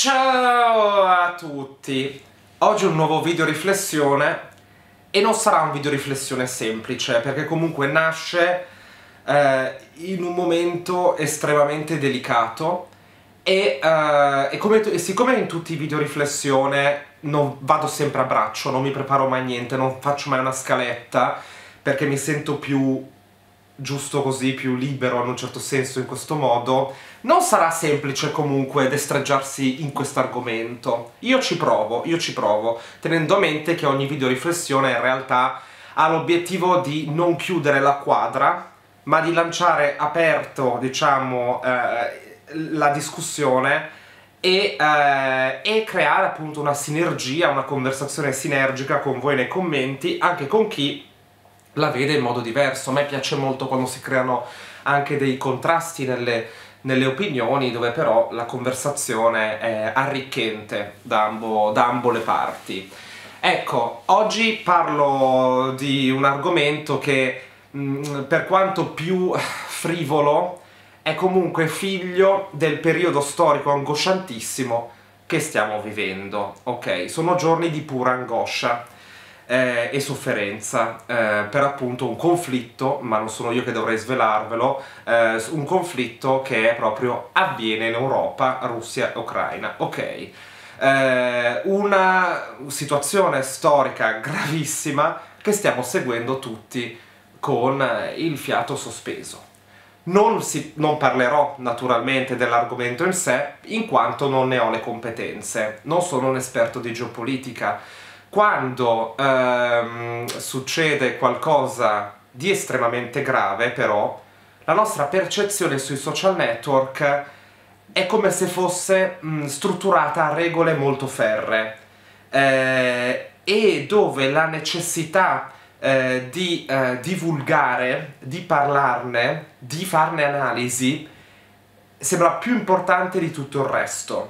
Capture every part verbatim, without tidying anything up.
Ciao a tutti! Oggi un nuovo video riflessione e non sarà un video riflessione semplice perché comunque nasce eh, in un momento estremamente delicato e, eh, e, come, e siccome in tutti i video riflessione non vado sempre a braccio, non mi preparo mai niente, non faccio mai una scaletta perché mi sento più giusto così, più libero in un certo senso in questo modo, non sarà semplice comunque destreggiarsi in questo argomento. Io ci provo, io ci provo, tenendo a mente che ogni video riflessione in realtà ha l'obiettivo di non chiudere la quadra, ma di lanciare aperto, diciamo, eh, la discussione e, eh, e creare appunto una sinergia, una conversazione sinergica con voi nei commenti, anche con chi la vede in modo diverso. A me piace molto quando si creano anche dei contrasti nelle, nelle opinioni, dove però la conversazione è arricchente da, ambo, da ambo le parti. Ecco, oggi parlo di un argomento che, mh, per quanto più frivolo, è comunque figlio del periodo storico angosciantissimo che stiamo vivendo. Ok, sono giorni di pura angoscia Eh, e sofferenza eh, per appunto un conflitto, ma non sono io che dovrei svelarvelo, eh, un conflitto che è proprio avviene in Europa, Russia e Ucraina. Ok, eh, una situazione storica gravissima che stiamo seguendo tutti con il fiato sospeso. Non, si, non parlerò naturalmente dell'argomento in sé, in quanto non ne ho le competenze, non sono un esperto di geopolitica. Quando ehm, succede qualcosa di estremamente grave, però, la nostra percezione sui social network è come se fosse mh, strutturata a regole molto ferree, eh, e dove la necessità eh, di eh, divulgare, di parlarne, di farne analisi, sembra più importante di tutto il resto.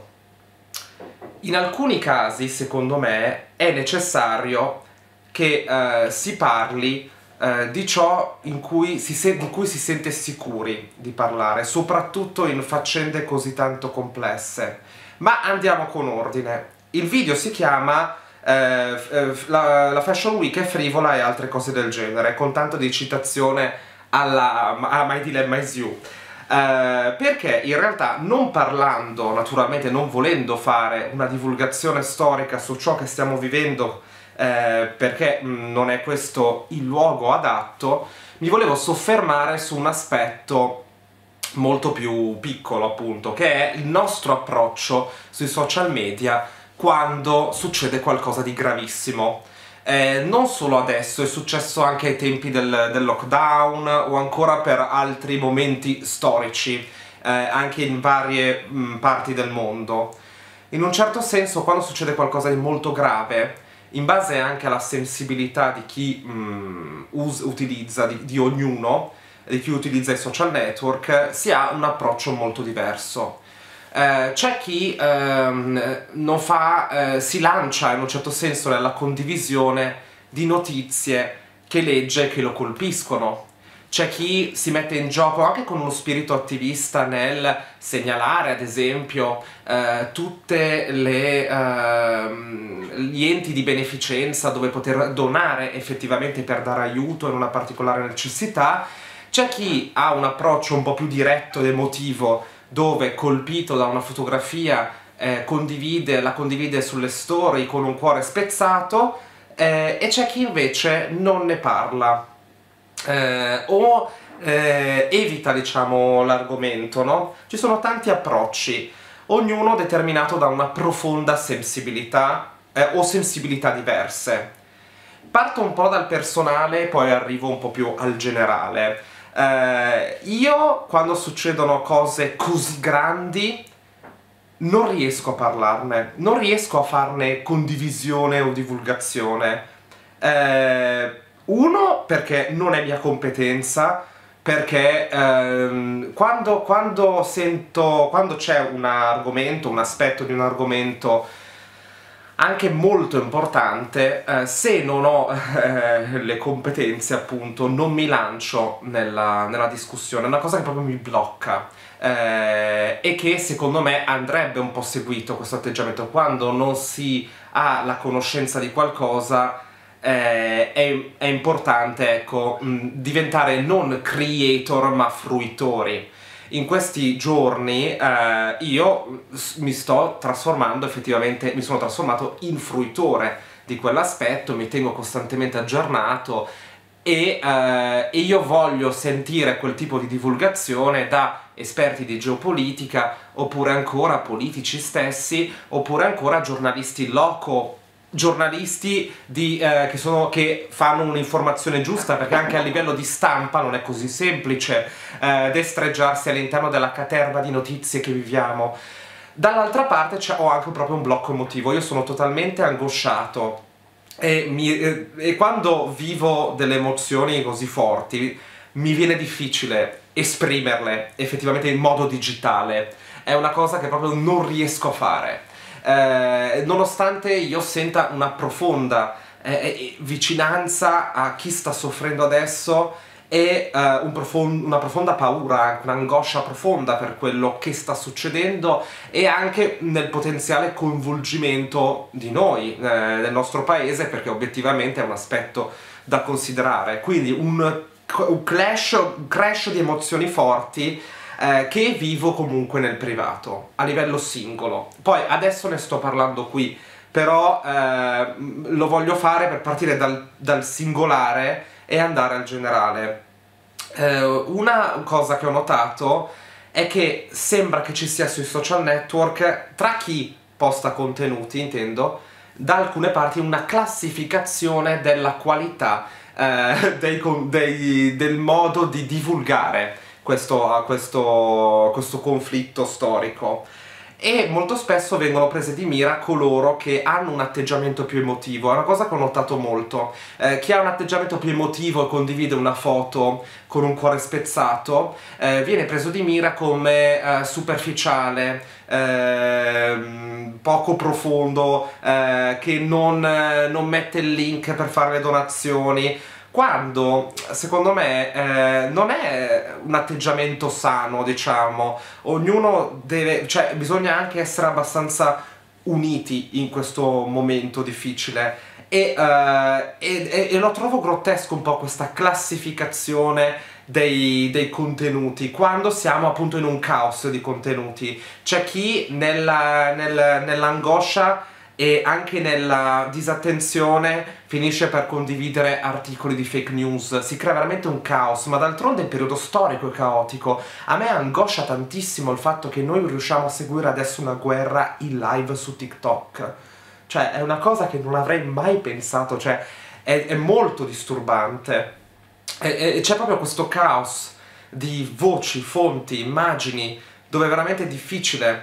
In alcuni casi, secondo me, è necessario che eh, si parli eh, di ciò in cui si di cui si sente sicuri di parlare, soprattutto in faccende così tanto complesse. Ma andiamo con ordine. Il video si chiama eh, la, la Fashion Week è frivola e altre cose del genere, con tanto di citazione alla a My Dilemma Is You. Uh, perché in realtà, non parlando, naturalmente non volendo fare una divulgazione storica su ciò che stiamo vivendo, uh, perché mh, non è questo il luogo adatto, mi volevo soffermare su un aspetto molto più piccolo, appunto, che è il nostro approccio sui social media quando succede qualcosa di gravissimo. Eh, non solo adesso, è successo anche ai tempi del, del lockdown o ancora per altri momenti storici, eh, anche in varie mh, parti del mondo. In un certo senso, quando succede qualcosa di molto grave, in base anche alla sensibilità di chi mh, us utilizza, di, di ognuno, di chi utilizza i social network, si ha un approccio molto diverso. Uh, c'è chi uh, non fa, uh, si lancia in un certo senso nella condivisione di notizie che legge e che lo colpiscono. C'è chi si mette in gioco anche con uno spirito attivista nel segnalare, ad esempio, uh, tutte le uh, gli enti di beneficenza dove poter donare effettivamente per dare aiuto in una particolare necessità. C'è chi ha un approccio un po' più diretto ed emotivo, dove, colpito da una fotografia, eh, condivide, la condivide sulle story con un cuore spezzato, eh, e c'è chi invece non ne parla eh, o eh, evita, diciamo, l'argomento, no? Ci sono tanti approcci, ognuno determinato da una profonda sensibilità eh, o sensibilità diverse. Parto un po' dal personale e poi arrivo un po' più al generale. Uh, io, quando succedono cose così grandi, non riesco a parlarne, non riesco a farne condivisione o divulgazione. Uh, uno, perché non è mia competenza, perché uh, quando, quando sento, quando c'è un argomento, un aspetto di un argomento anche molto importante, eh, se non ho eh, le competenze, appunto, non mi lancio nella, nella discussione, è una cosa che proprio mi blocca. eh, e che secondo me andrebbe un po' seguito questo atteggiamento. Quando non si ha la conoscenza di qualcosa, eh, è, è importante, ecco, mh, diventare non creator ma fruitori. In questi giorni eh, io mi sto trasformando, effettivamente mi sono trasformato in fruitore di quell'aspetto, mi tengo costantemente aggiornato e, eh, e io voglio sentire quel tipo di divulgazione da esperti di geopolitica, oppure ancora politici stessi, oppure ancora giornalisti loco, giornalisti di, eh, che, sono, che fanno un'informazione giusta, perché anche a livello di stampa non è così semplice eh, destreggiarsi all'interno della caterva di notizie che viviamo. Dall'altra parte ho anche proprio un blocco emotivo, io sono totalmente angosciato e, mi, e, e quando vivo delle emozioni così forti mi viene difficile esprimerle effettivamente in modo digitale, è una cosa che proprio non riesco a fare. Eh, nonostante io senta una profonda eh, vicinanza a chi sta soffrendo adesso e eh, un profond una profonda paura, un'angoscia profonda per quello che sta succedendo e anche nel potenziale coinvolgimento di noi, eh, del nostro paese, perché obiettivamente è un aspetto da considerare. Quindi un, un, clash, un crash di emozioni forti Eh, che vivo comunque nel privato, a livello singolo. Poi adesso ne sto parlando qui, però eh, lo voglio fare per partire dal, dal singolare e andare al generale. Eh, una cosa che ho notato è che sembra che ci sia sui social network, tra chi posta contenuti, intendo, da alcune parti una classificazione della qualità eh, dei, dei, del modo di divulgare Questo, questo, questo conflitto storico, e molto spesso vengono prese di mira coloro che hanno un atteggiamento più emotivo. È una cosa che ho notato molto. Eh, chi ha un atteggiamento più emotivo e condivide una foto con un cuore spezzato eh, viene preso di mira come eh, superficiale, eh, poco profondo, eh, che non, eh, non mette il link per fare le donazioni, quando, secondo me, eh, non è un atteggiamento sano, diciamo. Ognuno deve, cioè, bisogna anche essere abbastanza uniti in questo momento difficile. E, eh, e, e lo trovo grottesco un po' questa classificazione dei, dei contenuti, quando siamo appunto in un caos di contenuti. C'è chi nella, nel, nell'angoscia e anche nella disattenzione finisce per condividere articoli di fake news, si crea veramente un caos, ma d'altronde il periodo storico è caotico. A me angoscia tantissimo il fatto che noi riusciamo a seguire adesso una guerra in live su TikTok. Cioè, è una cosa che non avrei mai pensato, cioè, è, è molto disturbante. E c'è proprio questo caos di voci, fonti, immagini, dove è veramente difficile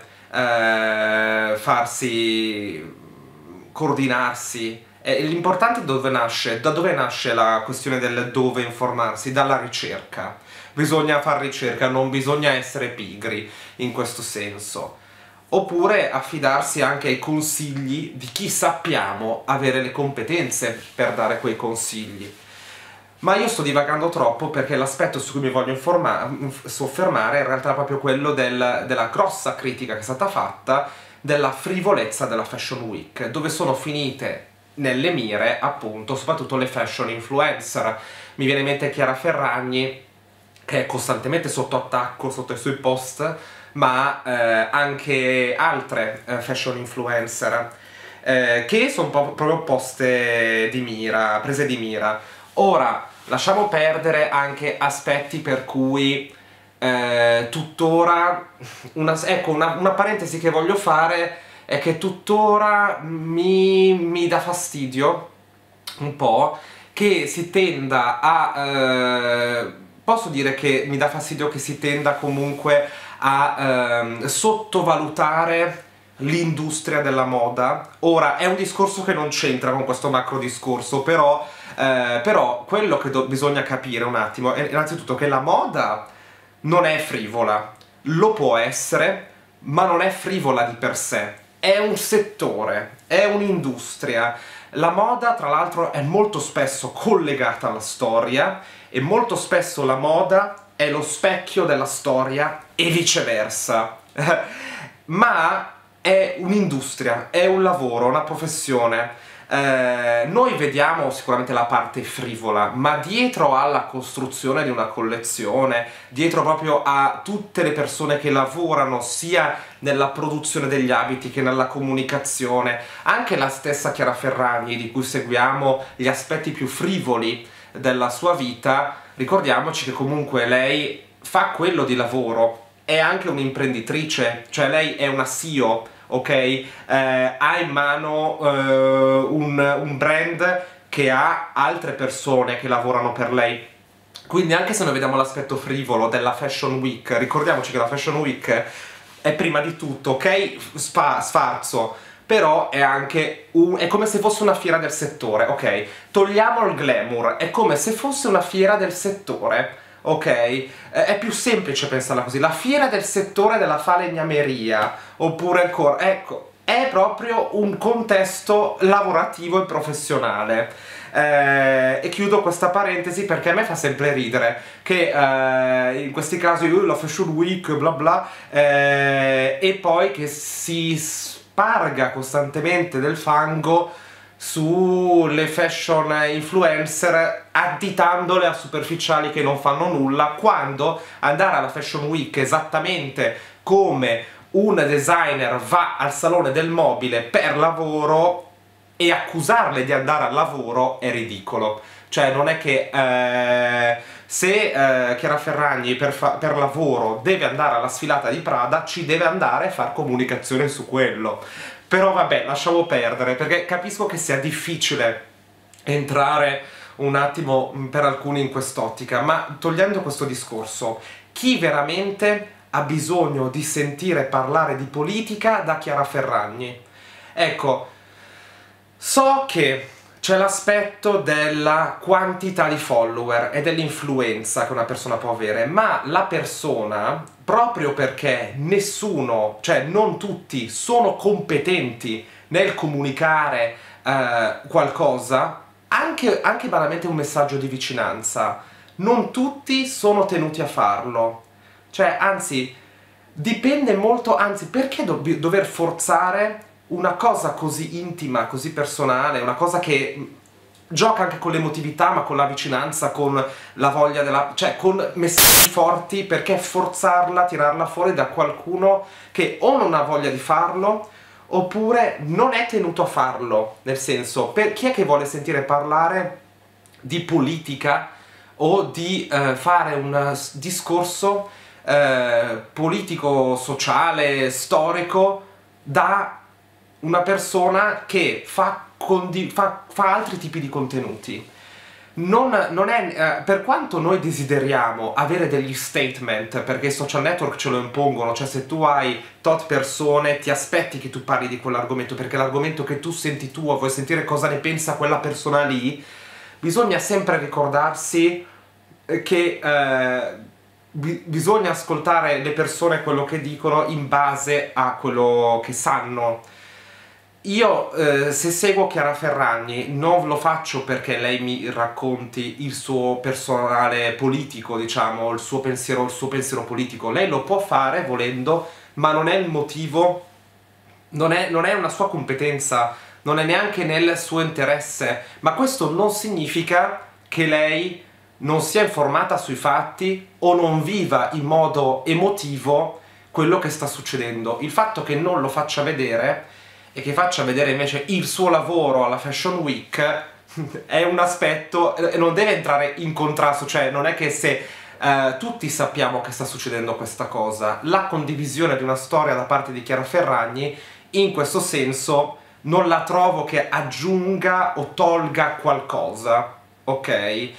eh, farsi coordinarsi. E l'importante dove nasce, da dove nasce la questione del dove informarsi? Dalla ricerca. Bisogna fare ricerca, non bisogna essere pigri in questo senso. Oppure affidarsi anche ai consigli di chi sappiamo avere le competenze per dare quei consigli. Ma io sto divagando troppo, perché l'aspetto su cui mi voglio soffermare in realtà è proprio quello del, della grossa critica che è stata fatta della frivolezza della Fashion Week, dove sono finite nelle mire appunto soprattutto le fashion influencer. Mi viene in mente Chiara Ferragni, che è costantemente sotto attacco sotto i suoi post, ma eh, anche altre eh, fashion influencer eh, che sono proprio poste di mira, prese di mira. Ora, lasciamo perdere anche aspetti per cui eh, tuttora, una, ecco, una, una parentesi che voglio fare è che tuttora mi, mi dà fastidio un po' che si tenda a, eh, posso dire che mi dà fastidio che si tenda comunque a eh, sottovalutare l'industria della moda. Ora, è un discorso che non c'entra con questo macro discorso, però, eh, però quello che bisogna capire un attimo è innanzitutto che la moda non è frivola, lo può essere, ma non è frivola di per sé, è un settore, è un'industria. La moda, tra l'altro, è molto spesso collegata alla storia e molto spesso la moda è lo specchio della storia e viceversa. Ma è un'industria, è un lavoro, una professione. Eh, noi vediamo sicuramente la parte frivola, ma dietro alla costruzione di una collezione, dietro proprio a tutte le persone che lavorano sia nella produzione degli abiti che nella comunicazione, anche la stessa Chiara Ferragni, di cui seguiamo gli aspetti più frivoli della sua vita, ricordiamoci che comunque lei fa quello di lavoro, è anche un'imprenditrice, cioè lei è una C E O, ok? Eh, ha in mano eh, un, un brand che ha altre persone che lavorano per lei. Quindi anche se noi vediamo l'aspetto frivolo della Fashion Week, ricordiamoci che la Fashion Week è prima di tutto, ok? Spa, sfarzo, però è anche un, è come se fosse una fiera del settore, ok? Togliamo il glamour, è come se fosse una fiera del settore. Ok? Eh, è più semplice pensarla così. La fiera del settore della falegnameria, oppure ancora, ecco, è proprio un contesto lavorativo e professionale. Eh, e chiudo questa parentesi perché a me fa sempre ridere che eh, in questi casi uh, la Fashion Week bla bla eh, e poi che si sparga costantemente del fango sulle fashion influencer additandole a superficiali che non fanno nulla, quando andare alla Fashion Week esattamente come un designer va al salone del mobile per lavoro e accusarle di andare al lavoro è ridicolo. Cioè non è che eh, se eh, Chiara Ferragni per, per lavoro deve andare alla sfilata di Prada, ci deve andare a fare comunicazione su quello. Però vabbè, lasciamo perdere, perché capisco che sia difficile entrare un attimo per alcuni in quest'ottica, ma togliendo questo discorso, chi veramente ha bisogno di sentire parlare di politica da Chiara Ferragni? Ecco, so che c'è l'aspetto della quantità di follower e dell'influenza che una persona può avere, ma la persona, proprio perché nessuno, cioè non tutti, sono competenti nel comunicare eh, qualcosa, anche, anche banalmente un messaggio di vicinanza, non tutti sono tenuti a farlo. Cioè, anzi, dipende molto, anzi, perché do dover forzare una cosa così intima, così personale, una cosa che gioca anche con l'emotività, ma con la vicinanza, con la voglia della... cioè con messaggi forti, perché forzarla, tirarla fuori da qualcuno che o non ha voglia di farlo, oppure non è tenuto a farlo, nel senso, per chi è che vuole sentire parlare di politica o di eh, fare un discorso eh, politico, sociale, storico da una persona che fa, fa, fa altri tipi di contenuti. Non, non è, eh, per quanto noi desideriamo avere degli statement, perché i social network ce lo impongono, cioè se tu hai tot persone ti aspetti che tu parli di quell'argomento, perché l'argomento che tu senti tu o vuoi sentire cosa ne pensa quella persona lì, bisogna sempre ricordarsi che eh, bi bisogna ascoltare le persone, quello che dicono, in base a quello che sanno. Io, eh, se seguo Chiara Ferragni, non lo faccio perché lei mi racconti il suo personale politico, diciamo, il suo pensiero, il suo pensiero politico. Lei lo può fare volendo, ma non è il motivo, non è, non è una sua competenza, non è neanche nel suo interesse. Ma questo non significa che lei non sia informata sui fatti o non viva in modo emotivo quello che sta succedendo. Il fatto che non lo faccia vedere e che faccia vedere invece il suo lavoro alla Fashion Week è un aspetto, e non deve entrare in contrasto, cioè non è che se eh, tutti sappiamo che sta succedendo questa cosa, la condivisione di una storia da parte di Chiara Ferragni in questo senso non la trovo che aggiunga o tolga qualcosa, ok? Eh,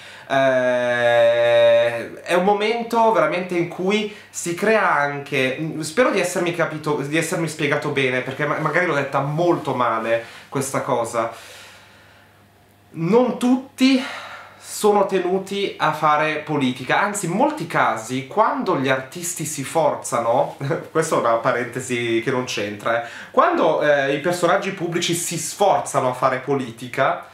è un momento veramente in cui si crea anche, spero di essermi capito, di essermi spiegato bene, perché ma magari l'ho detta molto male questa cosa. Non tutti sono tenuti a fare politica, anzi in molti casi quando gli artisti si forzano, questa è una parentesi che non c'entra, eh, quando eh, i personaggi pubblici si sforzano a fare politica,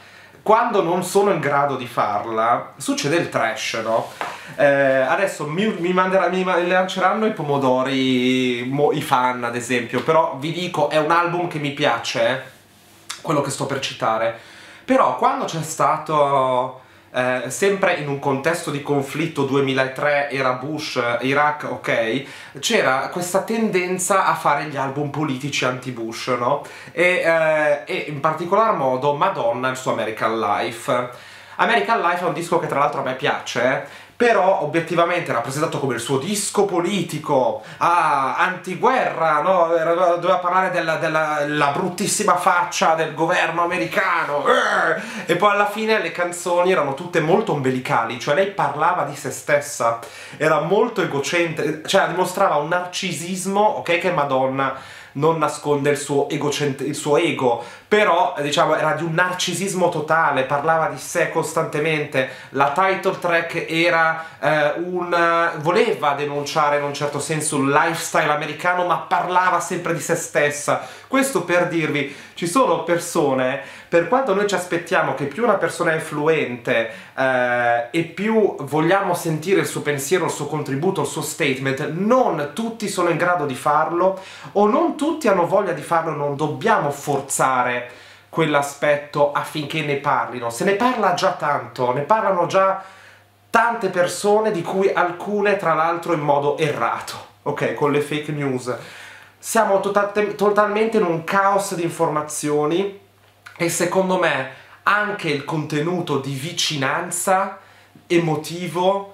quando non sono in grado di farla, succede il trash, no? Eh, adesso mi, mi, manderà, mi lanceranno i pomodori, mo, i fan ad esempio, però vi dico, è un album che mi piace, quello che sto per citare. Però quando c'è stato, eh, sempre in un contesto di conflitto, duemilatré, era Bush, Iraq, ok, c'era questa tendenza a fare gli album politici anti-Bush, no? E, eh, e in particolar modo Madonna, il suo American Life. American Life è un disco che tra l'altro a me piace, però obiettivamente era presentato come il suo disco politico, ah, antiguerra, no? Era- doveva parlare della, della la bruttissima faccia del governo americano, eh! E poi alla fine le canzoni erano tutte molto ombelicali, cioè lei parlava di se stessa, era molto egocentrica, cioè dimostrava un narcisismo, ok, che Madonna non nasconde il suo, egocent- il suo ego, però diciamo era di un narcisismo totale, parlava di sé costantemente. La title track era eh, un voleva denunciare in un certo senso il lifestyle americano, ma parlava sempre di se stessa. Questo per dirvi, ci sono persone, per quanto noi ci aspettiamo che più una persona è influente eh, e più vogliamo sentire il suo pensiero, il suo contributo, il suo statement, non tutti sono in grado di farlo, o non tutti hanno voglia di farlo. Non dobbiamo forzare quell'aspetto affinché ne parlino. Se ne parla già tanto, ne parlano già tante persone, di cui alcune tra l'altro in modo errato, ok, con le fake news. Siamo total- totalmente in un caos di informazioni e secondo me anche il contenuto di vicinanza emotivo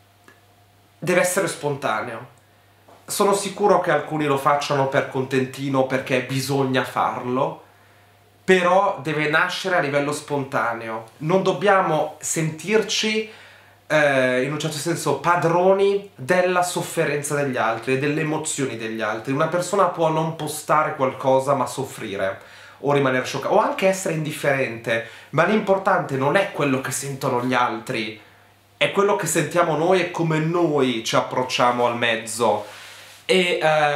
deve essere spontaneo. Sono sicuro che alcuni lo facciano per contentino, perché bisogna farlo, però deve nascere a livello spontaneo. Non dobbiamo sentirci eh, in un certo senso padroni della sofferenza degli altri e delle emozioni degli altri. Una persona può non postare qualcosa ma soffrire o rimanere scioccata o anche essere indifferente, ma l'importante non è quello che sentono gli altri, è quello che sentiamo noi e come noi ci approcciamo al mezzo. E,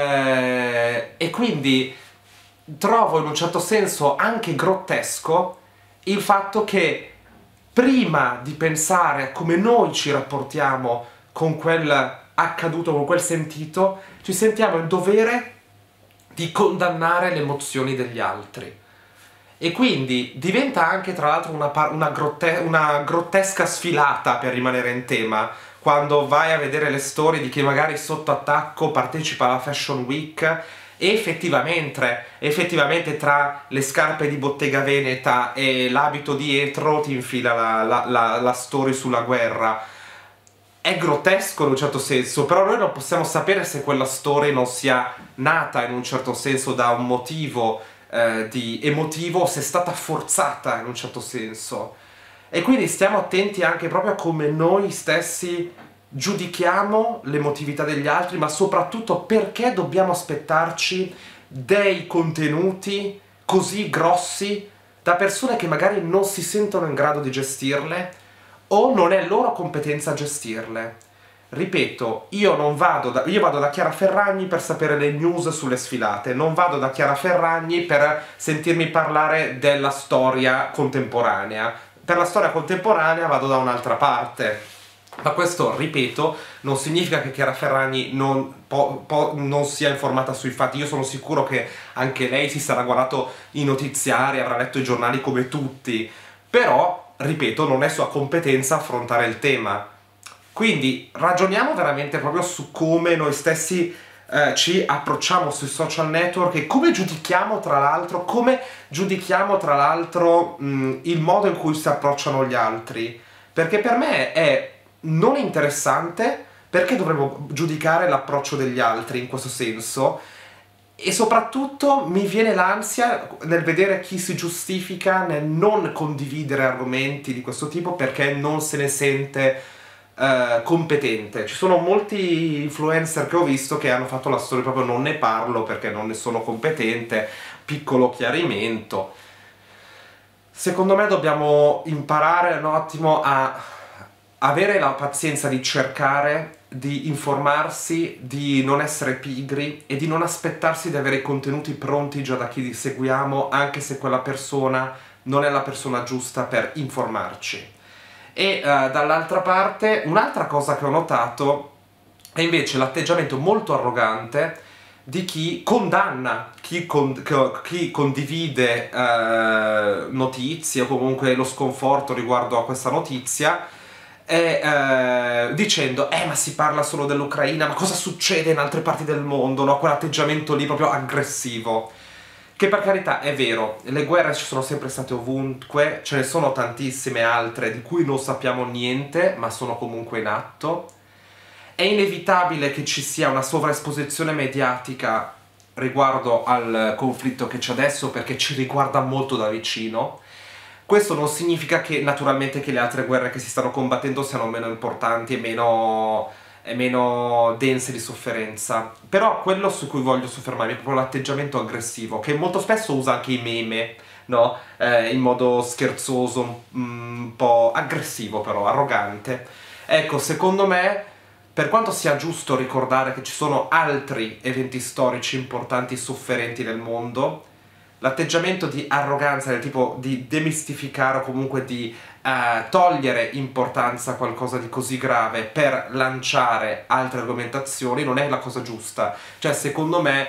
eh, e quindi trovo in un certo senso anche grottesco il fatto che prima di pensare a come noi ci rapportiamo con quel accaduto, con quel sentito, ci sentiamo in dovere di condannare le emozioni degli altri. E quindi diventa anche tra l'altro una, una, grotte una grottesca sfilata, per rimanere in tema, quando vai a vedere le storie di chi magari sotto attacco partecipa alla Fashion Week e effettivamente, effettivamente tra le scarpe di Bottega Veneta e l'abito dietro ti infila la, la, la, la story sulla guerra. È grottesco in un certo senso, però noi non possiamo sapere se quella story non sia nata in un certo senso da un motivo eh, di emotivo, o se è stata forzata in un certo senso. E quindi stiamo attenti anche proprio a come noi stessi giudichiamo l'emotività degli altri, ma soprattutto perché dobbiamo aspettarci dei contenuti così grossi da persone che magari non si sentono in grado di gestirle o non è loro competenza gestirle. Ripeto, io non vado da, io vado da Chiara Ferragni per sapere le news sulle sfilate, non vado da Chiara Ferragni per sentirmi parlare della storia contemporanea. Per la storia contemporanea vado da un'altra parte. Ma questo, ripeto, non significa che Chiara Ferragni non, po, po, non sia informata sui fatti. Io sono sicuro che anche lei si sarà guardato i notiziari, avrà letto i giornali come tutti, però, ripeto, non è sua competenza affrontare il tema. Quindi ragioniamo veramente proprio su come noi stessi eh, ci approcciamo sui social network e come giudichiamo tra l'altro, come giudichiamo tra l'altro mh, il modo in cui si approcciano gli altri. Perché per me è non interessante, perché dovremmo giudicare l'approccio degli altri in questo senso, e soprattutto mi viene l'ansia nel vedere chi si giustifica nel non condividere argomenti di questo tipo perché non se ne sente uh, competente. Ci sono molti influencer che ho visto che hanno fatto la storia proprio non ne parlo perché non ne sono competente, piccolo chiarimento. Secondo me dobbiamo imparare un attimo a avere la pazienza di cercare, di informarsi, di non essere pigri e di non aspettarsi di avere i contenuti pronti già da chi seguiamo, anche se quella persona non è la persona giusta per informarci. E uh, dall'altra parte, un'altra cosa che ho notato è invece l'atteggiamento molto arrogante di chi condanna, chi, con, chi condivide uh, notizie o comunque lo sconforto riguardo a questa notizia, e, uh, dicendo eh ma si parla solo dell'Ucraina, ma cosa succede in altre parti del mondo, no? Quell'atteggiamento lì proprio aggressivo. Che per carità è vero, le guerre ci sono sempre state ovunque, ce ne sono tantissime altre di cui non sappiamo niente, ma sono comunque in atto. È inevitabile che ci sia una sovraesposizione mediatica riguardo al conflitto che c'è adesso, perché ci riguarda molto da vicino. Questo non significa che, naturalmente, che le altre guerre che si stanno combattendo siano meno importanti e meno... e meno dense di sofferenza. Però quello su cui voglio soffermarmi è proprio l'atteggiamento aggressivo, che molto spesso usa anche i meme, no? Eh, in modo scherzoso, un po' aggressivo però, arrogante. Ecco, secondo me, per quanto sia giusto ricordare che ci sono altri eventi storici importanti e sofferenti nel mondo, l'atteggiamento di arroganza, del tipo di demistificare o comunque di uh, togliere importanza a qualcosa di così grave per lanciare altre argomentazioni, non è la cosa giusta. Cioè, secondo me,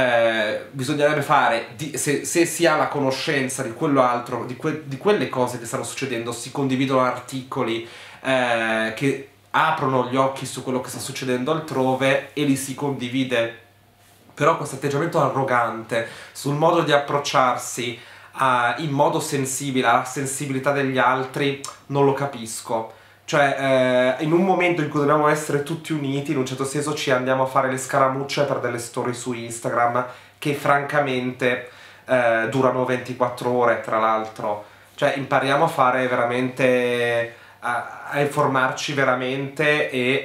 eh, bisognerebbe fare, di, se, se si ha la conoscenza di quello altro, di, que, di quelle cose che stanno succedendo, si condividono articoli eh, che aprono gli occhi su quello che sta succedendo altrove e li si condivide. Però questo atteggiamento arrogante sul modo di approcciarsi uh, in modo sensibile alla sensibilità degli altri non lo capisco. Cioè, eh, in un momento in cui dobbiamo essere tutti uniti, in un certo senso ci andiamo a fare le scaramucce per delle storie su Instagram che francamente eh, durano ventiquattro ore, tra l'altro. Cioè, impariamo a fare veramente, a, a informarci veramente e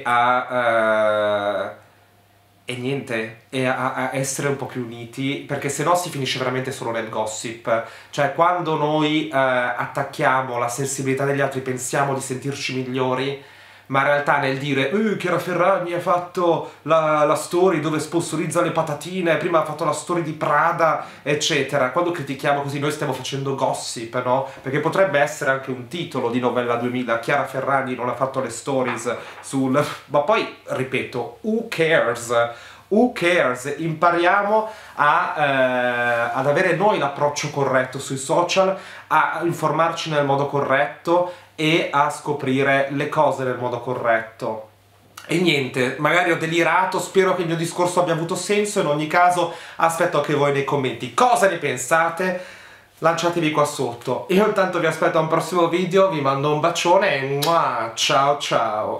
a... Uh, E niente, e a, a essere un po' più uniti, perché sennò si finisce veramente solo nel gossip. Cioè, quando noi eh, attacchiamo la sensibilità degli altri, pensiamo di sentirci migliori, ma in realtà nel dire eh, Chiara Ferragni ha fatto la, la story dove sponsorizza le patatine, prima ha fatto la story di Prada, eccetera. Quando critichiamo così noi stiamo facendo gossip, no? Perché potrebbe essere anche un titolo di Novella duemila, Chiara Ferragni non ha fatto le stories sul... Ma poi, ripeto, who cares? Who cares? Impariamo a, eh, ad avere noi l'approccio corretto sui social, a informarci nel modo corretto e a scoprire le cose nel modo corretto. E niente, magari ho delirato, spero che il mio discorso abbia avuto senso, in ogni caso aspetto anche voi nei commenti cosa ne pensate, lanciatevi qua sotto. Io intanto vi aspetto a un prossimo video, vi mando un bacione e ciao ciao!